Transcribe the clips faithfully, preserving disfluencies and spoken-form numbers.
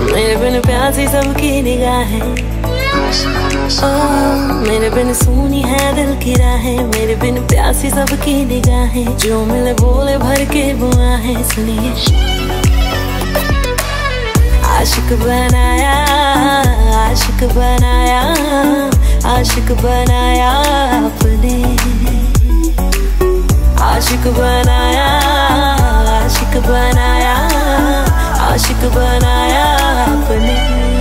मेरे बिन प्यासी सबकी निगाहें, मेरे बिन सुनी है दिल की राहें, मेरे बिन प्यासी सबकी निगाहें, जो मिले बोले भर के बुआहें। सुनिए आशिक बनाया, आशिक बनाया, आशिक बनाया आपने, आशिक बनाया, आशिक बनाया, आशिक बनाया आपने।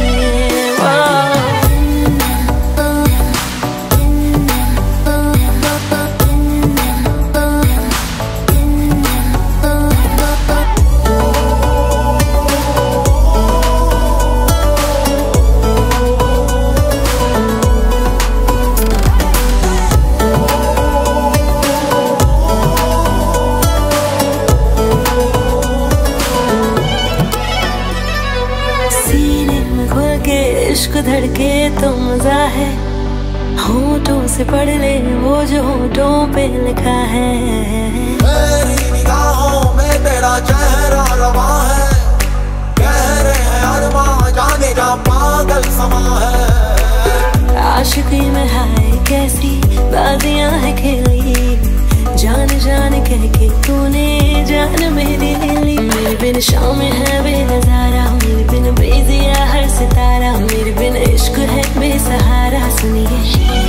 इश्क धड़के तो मजा है, होठों से पढ़ ले वो जो होठों पे लिखा है। मेरी निगाहों में तेरा चेहरा रवा है, कह रहे हैं अरमां जाने का पागल समा है। आशिकी में हाय कैसी बाजियां है खेली, जान जान कह के तूने जान मेरी ली। मेरे बिन शाम है बेनजारा, मेरे बिन बेजिया हर सितारा, मेरे बिन इश्क है बेसहारा। सुनिए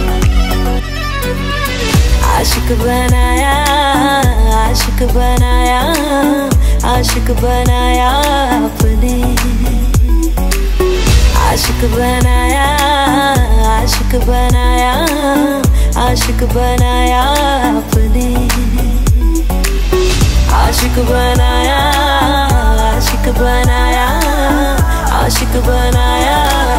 आशिक बनाया, आशिक बनाया, आशिक बनाया आपने, आशिक बनाया, आशिक बनाया, आशिक बनाया आपने, आशिक बनाया, आशिक बनाया, आशिक बनाया।